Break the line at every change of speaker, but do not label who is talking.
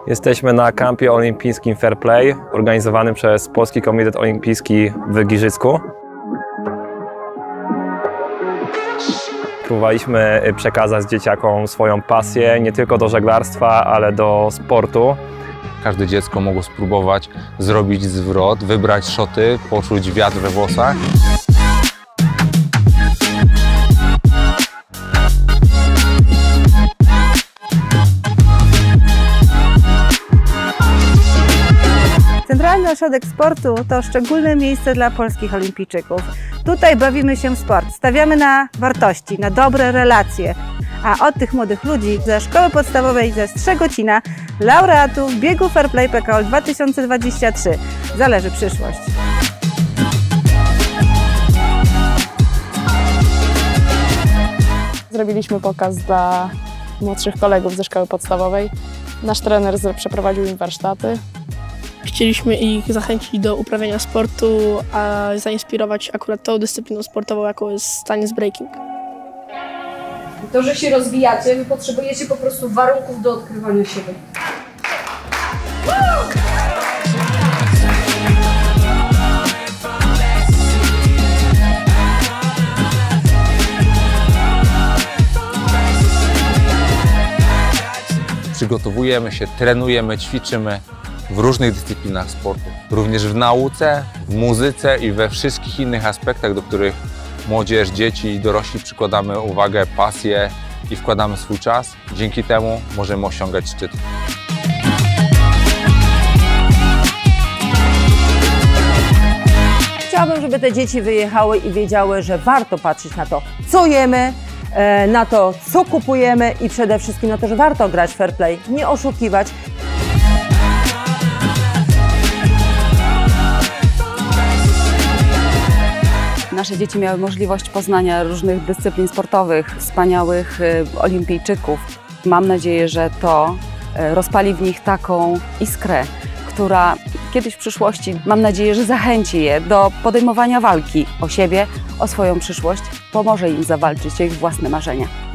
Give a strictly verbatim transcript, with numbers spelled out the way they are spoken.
Jesteśmy na kampie olimpijskim Fair Play, organizowanym przez Polski Komitet Olimpijski w Giżycku. Próbowaliśmy przekazać dzieciakom swoją pasję nie tylko do żeglarstwa, ale do sportu.
Każde dziecko mogło spróbować zrobić zwrot, wybrać szoty, poczuć wiatr we włosach.
Centralny Ośrodek Sportu to szczególne miejsce dla polskich olimpijczyków. Tutaj bawimy się w sport, stawiamy na wartości, na dobre relacje. A od tych młodych ludzi ze szkoły podstawowej ze Strzegocina, laureatów biegu Fair Play P K O L dwa tysiące dwadzieścia trzy, zależy przyszłość.
Zrobiliśmy pokaz dla młodszych kolegów ze szkoły podstawowej. Nasz trener przeprowadził im warsztaty.
Chcieliśmy ich zachęcić do uprawiania sportu, a zainspirować akurat tą dyscypliną sportową, jaką jest taniec breaking.
To, że się rozwijacie, wy potrzebujecie po prostu warunków do odkrywania siebie.
Przygotowujemy się, trenujemy, ćwiczymy w różnych dyscyplinach sportu. Również w nauce, w muzyce i we wszystkich innych aspektach, do których młodzież, dzieci i dorośli przykładamy uwagę, pasję i wkładamy swój czas. Dzięki temu możemy osiągać szczyt.
Chciałabym, żeby te dzieci wyjechały i wiedziały, że warto patrzeć na to, co jemy, na to, co kupujemy i przede wszystkim na to, że warto grać w fair play, nie oszukiwać.
Nasze dzieci miały możliwość poznania różnych dyscyplin sportowych, wspaniałych olimpijczyków. Mam nadzieję, że to rozpali w nich taką iskrę, która kiedyś w przyszłości, mam nadzieję, że zachęci je do podejmowania walki o siebie, o swoją przyszłość, pomoże im zawalczyć o ich własne marzenia.